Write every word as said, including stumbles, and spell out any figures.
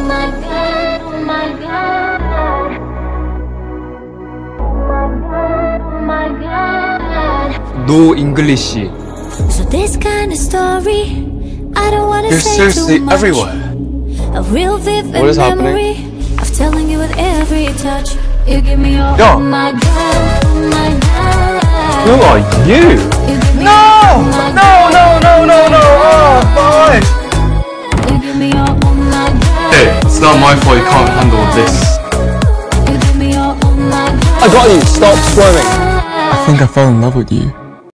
my god, oh my god. Oh my god. No English. So this kind of story, I don't wanna You're say seriously too much. everywhere. A real vivid What is memory happening? of telling you with every touch. You give me your Yo. oh my god, oh my god. Who are you? You give me No! your, oh my No, no, no, no, no! Oh, fine! You give me your oh my god. Hey, it's not my fault you can't handle this. You give me your oh my god. I got you, stop swearing. I think I fell in love with you.